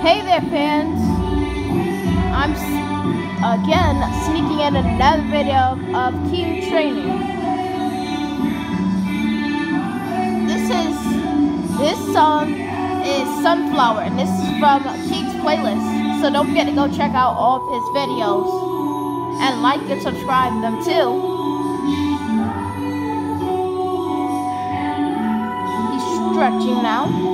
Hey there, fans! I'm again sneaking in another video of Kane training. This song is Sunflower, and this is from Kane's playlist. So don't forget to go check out all of his videos and like and subscribe them too. He's stretching now.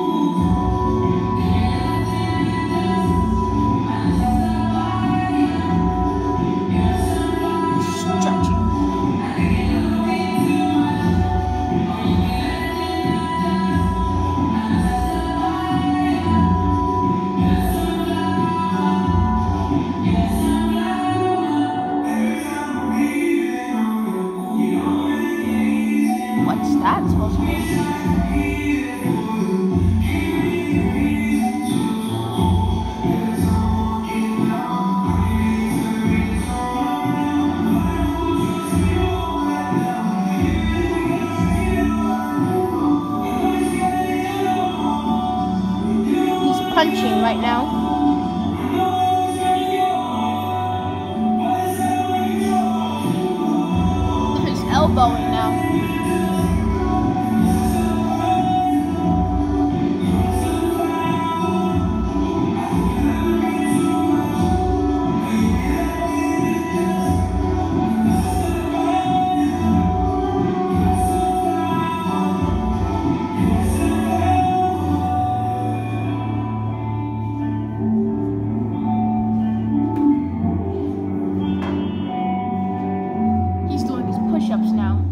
What's that supposed to be? He's punching right now. Look, he's elbowing now. Push-ups now.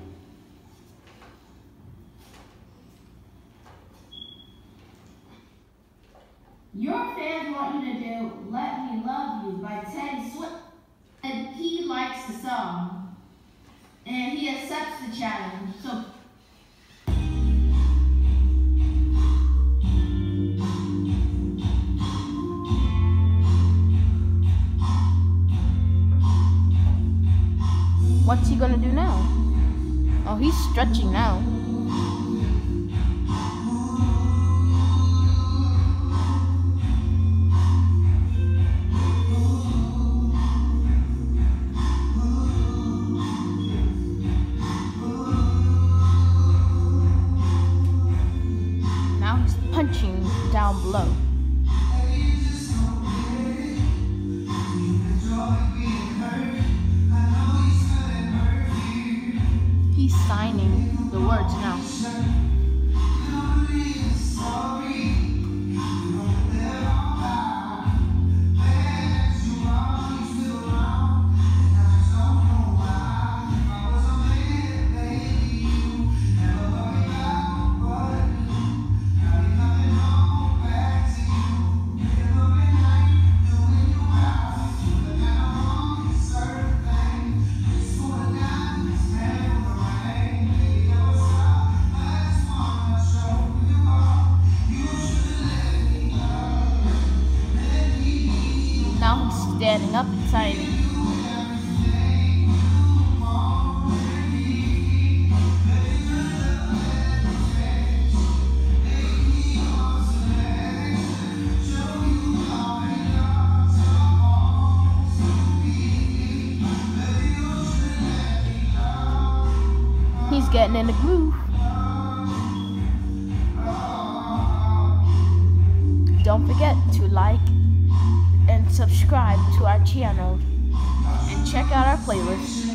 Your fans want you to do Let Me Love You by Teddy Swift, and he likes the song, and he accepts the challenge. So what's he gonna do now? Oh, he's stretching now. Now he's punching down below. He's signing the words now. Now he's standing up and signing. He's getting in the groove. Don't forget to like and subscribe to our channel and check out our playlist.